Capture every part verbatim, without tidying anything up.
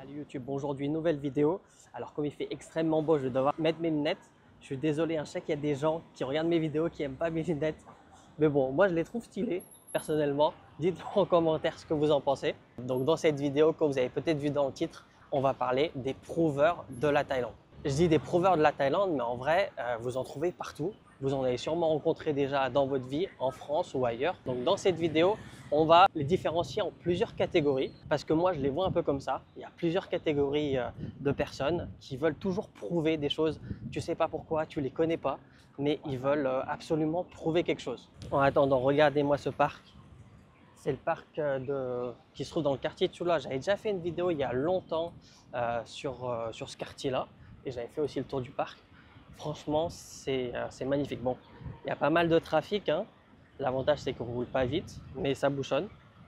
Salut YouTube, bon, aujourd'hui une nouvelle vidéo. Alors comme il fait extrêmement beau, je vais devoir mettre mes lunettes. Je suis désolé, hein, je sais qu'il y a des gens qui regardent mes vidéos qui n'aiment pas mes lunettes. Mais bon, moi je les trouve stylées, personnellement. Dites-moi en commentaire ce que vous en pensez. Donc dans cette vidéo, comme vous avez peut-être vu dans le titre, on va parler des prouveurs de la Thaïlande. Je dis des prouveurs de la Thaïlande, mais en vrai, euh, vous en trouvez partout. Vous en avez sûrement rencontré déjà dans votre vie, en France ou ailleurs. Donc dans cette vidéo, on va les différencier en plusieurs catégories parce que moi je les vois un peu comme ça. Il y a plusieurs catégories euh, de personnes qui veulent toujours prouver des choses. Tu ne sais pas pourquoi, tu ne les connais pas, mais ils veulent euh, absolument prouver quelque chose. En attendant, regardez-moi ce parc. C'est le parc euh, de... qui se trouve dans le quartier de Chula. J'avais déjà fait une vidéo il y a longtemps euh, sur, euh, sur ce quartier-là et j'avais fait aussi le tour du parc. Franchement, c'est euh, magnifique. Bon, il y a pas mal de trafic, hein. L'avantage, c'est qu'on ne roule pas vite, mais ça bouchonne.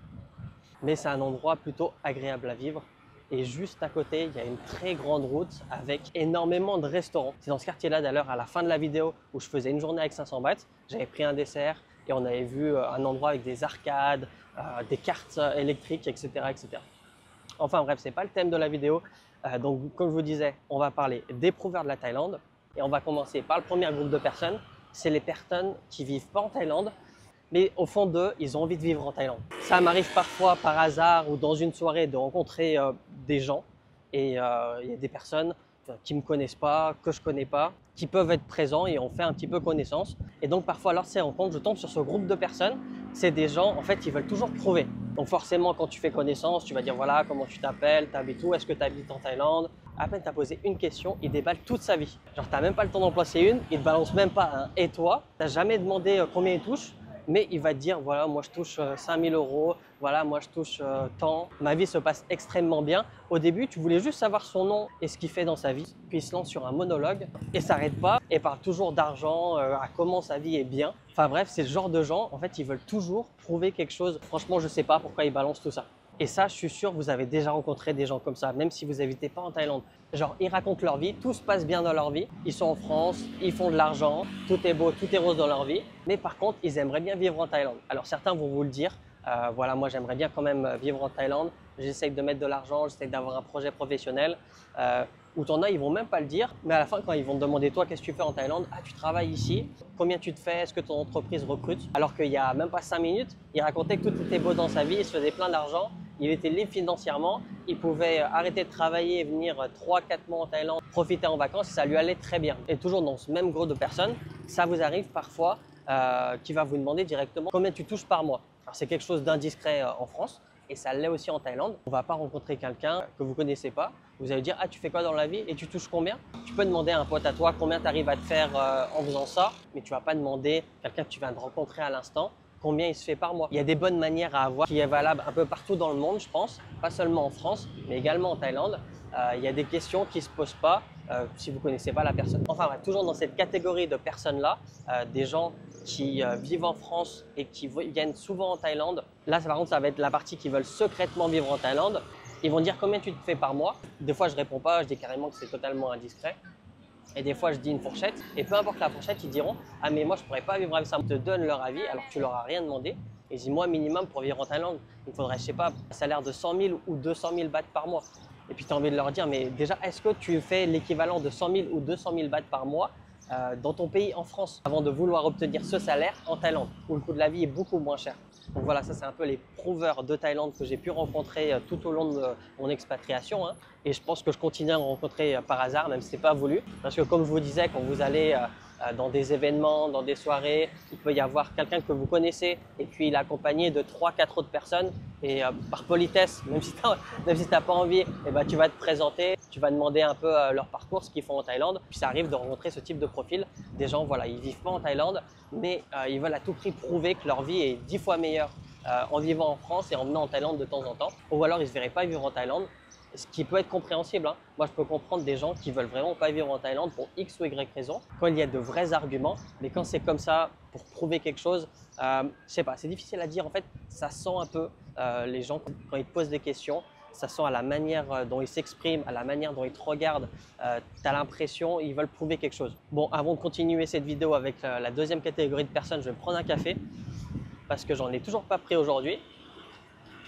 Mais c'est un endroit plutôt agréable à vivre. Et juste à côté, il y a une très grande route avec énormément de restaurants. C'est dans ce quartier-là, d'ailleurs, à la fin de la vidéo où je faisais une journée avec cinq cents bahts, j'avais pris un dessert et on avait vu un endroit avec des arcades, euh, des cartes électriques, et cetera, et cetera. Enfin bref, ce n'est pas le thème de la vidéo. Euh, donc, comme je vous disais, on va parler des prouveurs de la Thaïlande. Et on va commencer par le premier groupe de personnes. C'est les personnes qui ne vivent pas en Thaïlande, mais au fond d'eux, ils ont envie de vivre en Thaïlande. Ça m'arrive parfois par hasard ou dans une soirée de rencontrer euh, des gens. Et euh, il y a des personnes qui ne me connaissent pas, que je ne connais pas, qui peuvent être présents et on fait un petit peu connaissance. Et donc parfois, lors de ces rencontres, je tombe sur ce groupe de personnes. C'est des gens, en fait, qui veulent toujours prouver. Donc forcément, quand tu fais connaissance, tu vas dire voilà, comment tu t'appelles, tu habites où, est-ce que tu habites en Thaïlande. À peine tu as posé une question, il déballe toute sa vie. Genre, tu n'as même pas le temps d'en placer une, il te balance même pas un « et toi ». Tu n'as jamais demandé euh, combien il touche, mais il va te dire voilà, moi je touche euh, cinq mille euros, voilà, moi je touche euh, tant. Ma vie se passe extrêmement bien. Au début, tu voulais juste savoir son nom et ce qu'il fait dans sa vie. Puis il se lance sur un monologue et s'arrête pas et parle toujours d'argent, euh, à comment sa vie est bien. Enfin bref, c'est le genre de gens, en fait, ils veulent toujours prouver quelque chose. Franchement, je ne sais pas pourquoi ils balancent tout ça. Et ça, je suis sûr, vous avez déjà rencontré des gens comme ça, même si vous n'habitez pas en Thaïlande. Genre, ils racontent leur vie, tout se passe bien dans leur vie. Ils sont en France, ils font de l'argent, tout est beau, tout est rose dans leur vie. Mais par contre, ils aimeraient bien vivre en Thaïlande. Alors, certains vont vous le dire. Euh, voilà, moi, j'aimerais bien quand même vivre en Thaïlande. J'essaye de mettre de l'argent, j'essaye d'avoir un projet professionnel. Euh, ou t'en as, ils vont même pas le dire. Mais à la fin, quand ils vont te demander, toi, qu'est-ce que tu fais en Thaïlande? Ah, tu travailles ici. Combien tu te fais? Est-ce que ton entreprise recrute? Alors qu'il y a même pas cinq minutes, il racontait que tout était beau dans sa vie, il se faisait plein d'argent. Il était libre financièrement, il pouvait arrêter de travailler et venir trois quatre mois en Thaïlande, profiter en vacances et ça lui allait très bien. Et toujours dans ce même groupe de personnes, ça vous arrive parfois euh, qui va vous demander directement combien tu touches par mois. Alors c'est quelque chose d'indiscret euh, en France et ça l'est aussi en Thaïlande. On ne va pas rencontrer quelqu'un que vous ne connaissez pas, vous allez dire ah tu fais quoi dans la vie et tu touches combien? Tu peux demander à un pote à toi combien tu arrives à te faire euh, en faisant ça, mais tu ne vas pas demander à quelqu'un que tu viens de rencontrer à l'instant combien il se fait par mois. Il y a des bonnes manières à avoir qui est valable un peu partout dans le monde, je pense, pas seulement en France, mais également en Thaïlande. Euh, il y a des questions qui ne se posent pas euh, si vous ne connaissez pas la personne. Enfin bref, toujours dans cette catégorie de personnes-là, euh, des gens qui euh, vivent en France et qui viennent souvent en Thaïlande. Là, par contre, ça va être la partie qui veulent secrètement vivre en Thaïlande. Ils vont dire combien tu te fais par mois. Des fois, je ne réponds pas, je dis carrément que c'est totalement indiscret. Et des fois, je dis une fourchette. Et peu importe la fourchette, ils diront « Ah, mais moi, je ne pourrais pas vivre avec ça. » Ils te donnent leur avis alors que tu leur as rien demandé. Et je dis « Moi, minimum, pour vivre en Thaïlande, il me faudrait, je sais pas, un salaire de cent mille ou deux cent mille bahts par mois. » Et puis, tu as envie de leur dire « Mais déjà, est-ce que tu fais l'équivalent de cent mille ou deux cent mille bahts par mois euh, dans ton pays, en France, avant de vouloir obtenir ce salaire en Thaïlande, où le coût de la vie est beaucoup moins cher. » Donc voilà, ça c'est un peu les prouveurs de Thaïlande que j'ai pu rencontrer tout au long de mon expatriation. Hein. Et je pense que je continue à en rencontrer par hasard, même si ce n'est pas voulu. Parce que comme je vous disais, quand vous allez dans des événements, dans des soirées, il peut y avoir quelqu'un que vous connaissez et puis il est accompagné de trois quatre autres personnes. Et par politesse, même si tu n'as pas envie, eh ben, tu vas te présenter, tu vas demander un peu leur parcours, ce qu'ils font en Thaïlande. Puis ça arrive de rencontrer ce type de profil. Des gens, voilà, ils ne vivent pas en Thaïlande, mais euh, ils veulent à tout prix prouver que leur vie est dix fois meilleure euh, en vivant en France et en venant en Thaïlande de temps en temps. Ou alors ils ne se verraient pas vivre en Thaïlande, ce qui peut être compréhensible. Hein. Moi, je peux comprendre des gens qui veulent vraiment pas vivre en Thaïlande pour X ou Y raison, quand il y a de vrais arguments. Mais quand c'est comme ça, pour prouver quelque chose, euh, je sais pas, c'est difficile à dire. En fait, ça sent un peu euh, les gens quand ils te posent des questions. Ça sent à la manière dont ils s'expriment, à la manière dont ils te regardent. Euh, tu as l'impression qu'ils veulent prouver quelque chose. Bon, avant de continuer cette vidéo avec la, la deuxième catégorie de personnes, je vais me prendre un café parce que j'en ai toujours pas pris aujourd'hui.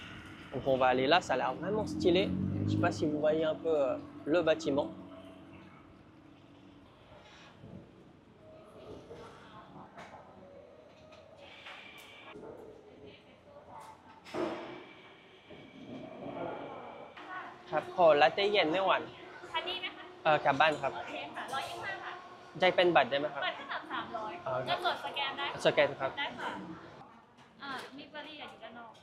Donc on va aller là, ça a l'air vraiment stylé. Je sais pas si vous voyez un peu euh, le bâtiment.ครับขอลาเต้เย็นไม่หวานคันนี้นะคะเออกลับบ้านครับโอเคค่ะร้อยยี่สิบห้าค่ะใจเป็นบัตรได้ไหมครับเปิดขั้นต่ำสามร้อยอ่าเงินสดสแกนได้สแกนครับได้ค่ะอ่ามีบริการอยู่ด้านนอก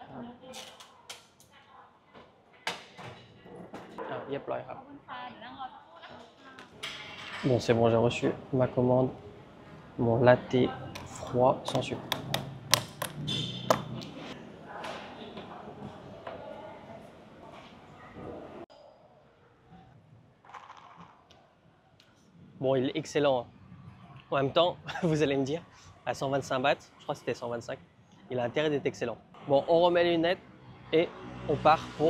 อ่ะเรียบร้อยคขรัอบบคุณค่ะเดี๋ยวนั่งรอสักครู่นะคะ Bon, c'est bon, j'ai reçu ma commande, mon latte froid sans sucre. Bon, il est excellent. Hein. En même temps, vous allez me dire, à cent vingt-cinq bahts, je crois que c'était cent vingt-cinq, il a intérêt d'être excellent. Bon, on remet les lunettes et on part pour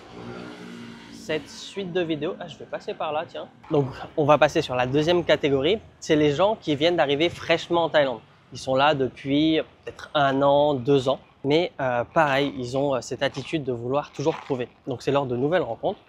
cette suite de vidéos. Ah, je vais passer par là, tiens. Donc, on va passer sur la deuxième catégorie. C'est les gens qui viennent d'arriver fraîchement en Thaïlande. Ils sont là depuis peut-être un an, deux ans. Mais euh, pareil, ils ont cette attitude de vouloir toujours prouver. Donc, c'est lors de nouvelles rencontres.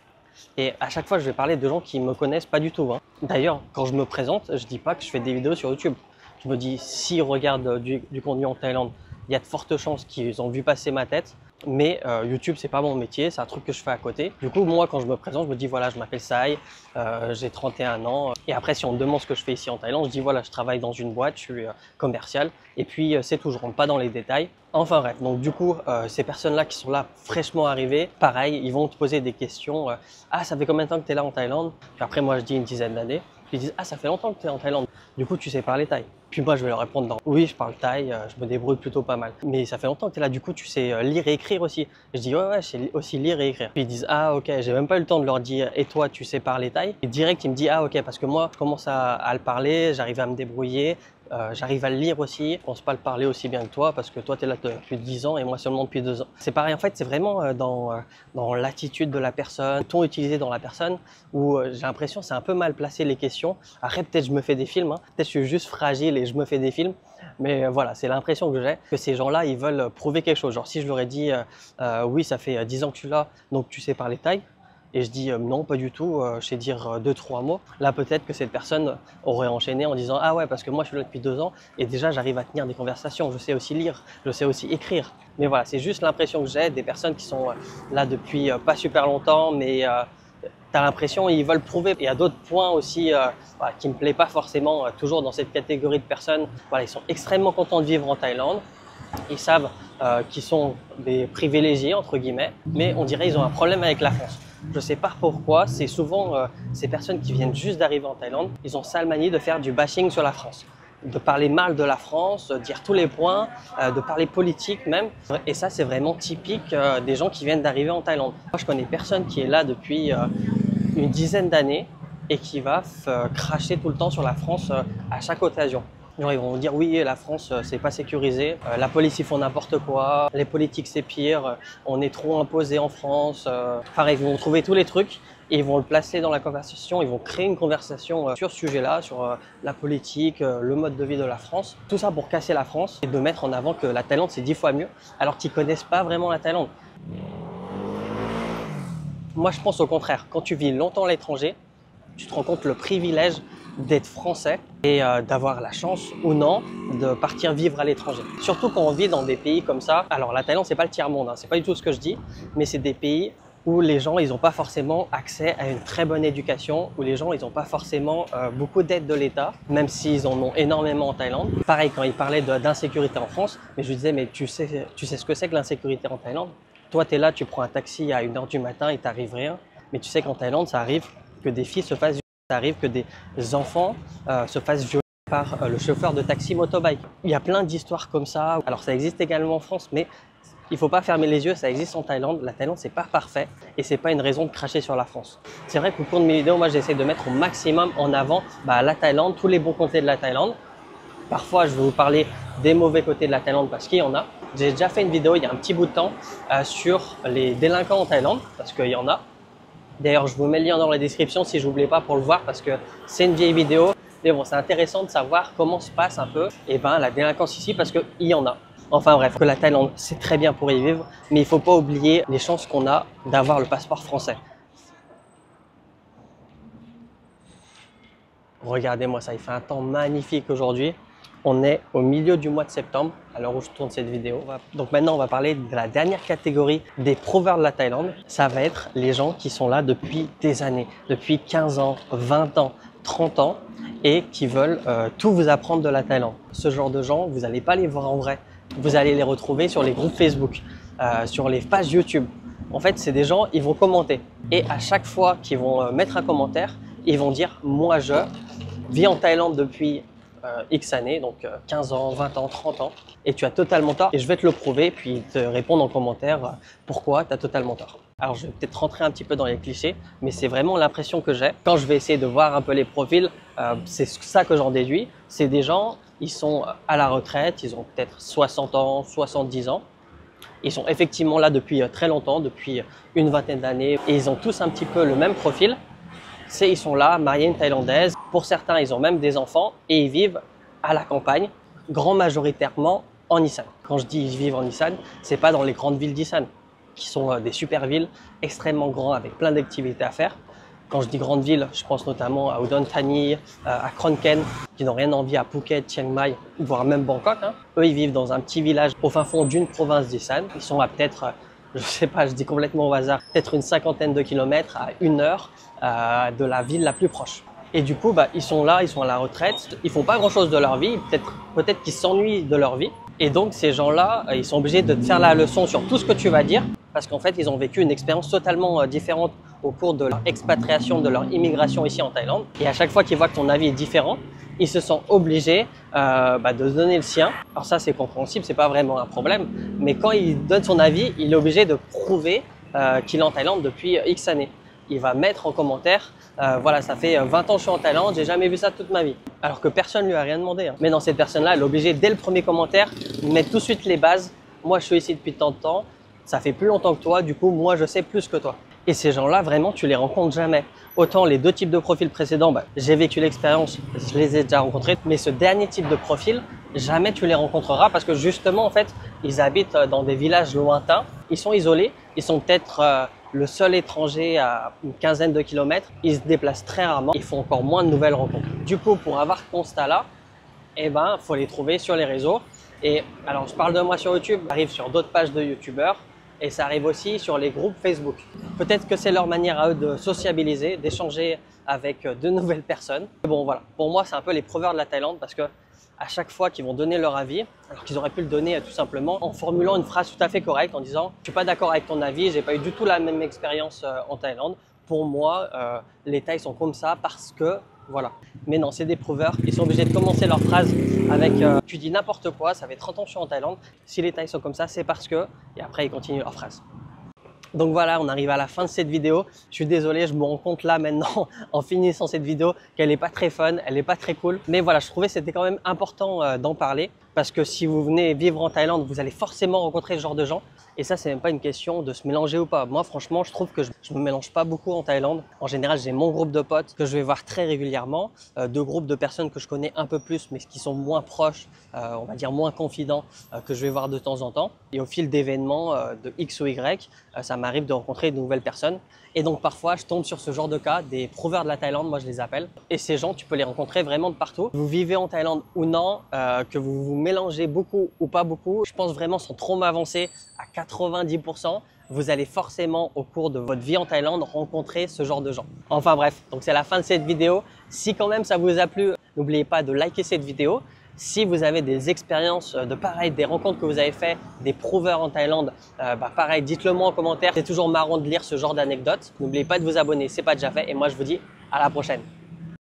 Et à chaque fois, je vais parler de gens qui ne me connaissent pas du tout. Hein. D'ailleurs, quand je me présente, je ne dis pas que je fais des vidéos sur YouTube. Je me dis, s'ils regardent du, du contenu en Thaïlande, il y a de fortes chances qu'ils ont vu passer ma tête. Mais euh, YouTube, c'est pas mon métier, c'est un truc que je fais à côté. Du coup, moi, quand je me présente, je me dis voilà, je m'appelle Sai, euh, j'ai trente et un ans. Et après, si on me demande ce que je fais ici en Thaïlande, je dis voilà, je travaille dans une boîte, je suis euh, commercial. Et puis, euh, c'est tout, je rentre pas dans les détails. Enfin bref, donc du coup, euh, ces personnes-là qui sont là fraîchement arrivées, pareil, ils vont te poser des questions. Euh, ah, ça fait combien de temps que tu es là en Thaïlande? Puis après, moi, je dis une dizaine d'années. Puis ils disent ah, ça fait longtemps que tu es en Thaïlande. Du coup, tu sais parler thaï. Puis moi, je vais leur répondre non. Oui, je parle thaï, euh, je me débrouille plutôt pas mal. Mais ça fait longtemps que tu es là, du coup, tu sais euh, lire et écrire aussi. Je dis ouais, ouais, je sais aussi lire et écrire. Puis ils disent ah, ok, j'ai même pas eu le temps de leur dire et toi, tu sais parler thaï. Et direct, il me dit ah, ok, parce que moi, je commence à, à le parler, j'arrive à me débrouiller. Euh, j'arrive à le lire aussi, je pense pas le parler aussi bien que toi parce que toi tu es là depuis dix ans et moi seulement depuis deux ans. C'est pareil en fait, c'est vraiment euh, dans, euh, dans l'attitude de la personne, le ton utilisé dans la personne où euh, j'ai l'impression c'est un peu mal placé les questions. Après peut-être je me fais des films, hein. Peut-être je suis juste fragile et je me fais des films. Mais euh, voilà, c'est l'impression que j'ai, que ces gens-là, ils veulent prouver quelque chose. Genre si je leur ai dit, euh, euh, oui ça fait dix ans que tu es là, donc tu sais parler thaï. Et je dis euh, non, pas du tout, euh, je sais dire euh, deux, trois mots. Là, peut-être que cette personne aurait enchaîné en disant ah ouais, parce que moi je suis là depuis deux ans et déjà j'arrive à tenir des conversations, je sais aussi lire, je sais aussi écrire. Mais voilà, c'est juste l'impression que j'ai des personnes qui sont euh, là depuis euh, pas super longtemps, mais euh, tu as l'impression ils veulent prouver. Il y a d'autres points aussi euh, voilà, qui me plaisent pas forcément, euh, toujours dans cette catégorie de personnes. Voilà, ils sont extrêmement contents de vivre en Thaïlande. Ils savent euh, qu'ils sont des privilégiés, entre guillemets, mais on dirait qu'ils ont un problème avec la France. Je ne sais pas pourquoi, c'est souvent euh, ces personnes qui viennent juste d'arriver en Thaïlande, ils ont ça le manie de faire du bashing sur la France, de parler mal de la France, de dire tous les points, euh, de parler politique même. Et ça, c'est vraiment typique euh, des gens qui viennent d'arriver en Thaïlande. Moi, je connais personne qui est là depuis euh, une dizaine d'années et qui va euh, cracher tout le temps sur la France euh, à chaque occasion. Genre, ils vont dire oui, la France c'est pas sécurisé, euh, la police ils font n'importe quoi, les politiques c'est pire, euh, on est trop imposé en France. Euh... Pareil, ils vont trouver tous les trucs et ils vont le placer dans la conversation, ils vont créer une conversation euh, sur ce sujet-là, sur euh, la politique, euh, le mode de vie de la France. Tout ça pour casser la France et de mettre en avant que la Thaïlande c'est dix fois mieux, alors qu'ils connaissent pas vraiment la Thaïlande. Moi je pense au contraire, quand tu vis longtemps à l'étranger, tu te rends compte le privilège d'être français et euh, d'avoir la chance ou non de partir vivre à l'étranger. Surtout quand on vit dans des pays comme ça. Alors la Thaïlande, c'est pas le tiers-monde, hein, c'est pas du tout ce que je dis, mais c'est des pays où les gens, ils n'ont pas forcément accès à une très bonne éducation, où les gens, ils n'ont pas forcément euh, beaucoup d'aide de l'État, même s'ils en ont énormément en Thaïlande. Pareil, quand ils parlaient d'insécurité en France, mais je disais, mais tu sais, tu sais ce que c'est que l'insécurité en Thaïlande? Toi, tu es là, tu prends un taxi à une heure du matin, il t'arrive rien, mais tu sais qu'en Thaïlande, ça arrive que des filles se fassent ça arrive que des enfants euh, se fassent violer par euh, le chauffeur de taxi motobike. Il y a plein d'histoires comme ça. Alors ça existe également en France, mais il ne faut pas fermer les yeux, ça existe en Thaïlande. La Thaïlande, c'est pas parfait et c'est pas une raison de cracher sur la France. C'est vrai qu'au cours de mes vidéos, moi j'essaie de mettre au maximum en avant bah, la Thaïlande, tous les bons côtés de la Thaïlande. Parfois, je vais vous parler des mauvais côtés de la Thaïlande parce qu'il y en a. J'ai déjà fait une vidéo il y a un petit bout de temps euh, sur les délinquants en Thaïlande parce qu'il y en a. D'ailleurs, je vous mets le lien dans la description si je n'oublie pas pour le voir parce que c'est une vieille vidéo. Mais bon, c'est intéressant de savoir comment se passe un peu et ben, la délinquance ici parce qu'il y en a. Enfin bref, que la Thaïlande, c'est très bien pour y vivre, mais il ne faut pas oublier les chances qu'on a d'avoir le passeport français. Regardez-moi ça, il fait un temps magnifique aujourd'hui. On est au milieu du mois de septembre, à l'heure où je tourne cette vidéo. Donc maintenant, on va parler de la dernière catégorie des provers de la Thaïlande. Ça va être les gens qui sont là depuis des années, depuis quinze ans, vingt ans, trente ans, et qui veulent euh, tout vous apprendre de la Thaïlande. Ce genre de gens, vous n'allez pas les voir en vrai. Vous allez les retrouver sur les groupes Facebook, euh, sur les pages YouTube. En fait, c'est des gens, ils vont commenter. Et à chaque fois qu'ils vont euh, mettre un commentaire, ils vont dire « Moi, je vis en Thaïlande depuis… » Euh, X années, donc euh, quinze ans, vingt ans, trente ans, et tu as totalement tort, et je vais te le prouver, puis te répondre en commentaire euh, pourquoi tu as totalement tort. Alors je vais peut-être rentrer un petit peu dans les clichés, mais c'est vraiment l'impression que j'ai. Quand je vais essayer de voir un peu les profils, euh, c'est ça que j'en déduis, c'est des gens, ils sont à la retraite, ils ont peut-être soixante ans, soixante-dix ans, ils sont effectivement là depuis très longtemps, depuis une vingtaine d'années, et ils ont tous un petit peu le même profil. C'est ils sont là, mariés une Thaïlandaise. Pour certains, ils ont même des enfants et ils vivent à la campagne, grand majoritairement en Isan. Quand je dis ils vivent en Isan, c'est pas dans les grandes villes d'Isan, qui sont euh, des super villes extrêmement grandes avec plein d'activités à faire. Quand je dis grandes villes, je pense notamment à Udon Thani, euh, à Khon Kaen, qui n'ont rien envie à Phuket, Chiang Mai, voire même Bangkok. Hein. Eux, ils vivent dans un petit village au fin fond d'une province d'Isan. Ils sont à peut-être, euh, je sais pas, je dis complètement au hasard, peut-être une cinquantaine de kilomètres à une heure euh, de la ville la plus proche. Et du coup, bah, ils sont là, ils sont à la retraite, ils font pas grand-chose de leur vie, peut-être peut-être qu'ils s'ennuient de leur vie. Et donc, ces gens-là, ils sont obligés de te faire la leçon sur tout ce que tu vas dire, parce qu'en fait, ils ont vécu une expérience totalement euh, différente au cours de leur expatriation, de leur immigration ici en Thaïlande. Et à chaque fois qu'ils voient que ton avis est différent, ils se sentent obligés euh, bah, de donner le sien. Alors ça, c'est compréhensible, c'est pas vraiment un problème. Mais quand il donne son avis, il est obligé de prouver euh, qu'il est en Thaïlande depuis X années. Il va mettre en commentaire, euh, voilà, ça fait vingt ans que je suis en Thaïlande, j'ai jamais vu ça toute ma vie. Alors que personne lui a rien demandé. Hein. Mais dans cette personne-là, elle est obligée dès le premier commentaire de mettre tout de suite les bases. Moi, je suis ici depuis tant de temps, ça fait plus longtemps que toi, du coup, moi, je sais plus que toi. Et ces gens-là, vraiment, tu les rencontres jamais. Autant les deux types de profils précédents, bah, j'ai vécu l'expérience, je les ai déjà rencontrés. Mais ce dernier type de profil, jamais tu les rencontreras parce que justement, en fait, ils habitent dans des villages lointains, ils sont isolés, ils sont peut-être euh, le seul étranger à une quinzaine de kilomètres, ils se déplacent très rarement, ils font encore moins de nouvelles rencontres. Du coup, pour avoir ce constat-là, eh ben, faut les trouver sur les réseaux. Et alors, je parle de moi sur YouTube, ça arrive sur d'autres pages de YouTubeurs et ça arrive aussi sur les groupes Facebook. Peut-être que c'est leur manière à eux de sociabiliser, d'échanger avec de nouvelles personnes. Bon, voilà. Pour moi, c'est un peu les provers de la Thaïlande parce que à chaque fois qu'ils vont donner leur avis, alors qu'ils auraient pu le donner tout simplement en formulant une phrase tout à fait correcte en disant « Je suis pas d'accord avec ton avis, j'ai pas eu du tout la même expérience en Thaïlande. Pour moi, euh, les Thaïs sont comme ça parce que… » Voilà. Mais non, c'est des provers. Ils sont obligés de commencer leur phrase avec euh, « Tu dis n'importe quoi, ça fait trente ans que je suis en Thaïlande. Si les Thaïs sont comme ça, c'est parce que… » Et après, ils continuent leur phrase. Donc voilà, on arrive à la fin de cette vidéo. Je suis désolé, je me rends compte là maintenant, en finissant cette vidéo, qu'elle n'est pas très fun, elle n'est pas très cool. Mais voilà, je trouvais que c'était quand même important euh, d'en parler. Parce que si vous venez vivre en Thaïlande, vous allez forcément rencontrer ce genre de gens. Et ça, c'est même pas une question de se mélanger ou pas. Moi, franchement, je trouve que je, je me mélange pas beaucoup en Thaïlande. En général, j'ai mon groupe de potes que je vais voir très régulièrement, euh, deux groupes de personnes que je connais un peu plus, mais qui sont moins proches, euh, on va dire moins confidents, euh, que je vais voir de temps en temps. Et au fil d'événements euh, de X ou Y, euh, ça m'arrive de rencontrer de nouvelles personnes. Et donc parfois, je tombe sur ce genre de cas, des provers de la Thaïlande, moi je les appelle. Et ces gens, tu peux les rencontrer vraiment de partout. Vous vivez en Thaïlande ou non, euh, que vous vous mélangez beaucoup ou pas beaucoup, je pense vraiment sans trop m'avancer à quatre-vingt-dix pour cent, vous allez forcément au cours de votre vie en Thaïlande rencontrer ce genre de gens. Enfin bref, donc c'est la fin de cette vidéo. Si quand même ça vous a plu, n'oubliez pas de liker cette vidéo. Si vous avez des expériences de pareil, des rencontres que vous avez fait, des provers en Thaïlande, euh, bah pareil, dites-le moi en commentaire. C'est toujours marrant de lire ce genre d'anecdotes. N'oubliez pas de vous abonner, c'est pas déjà fait. Et moi, je vous dis à la prochaine.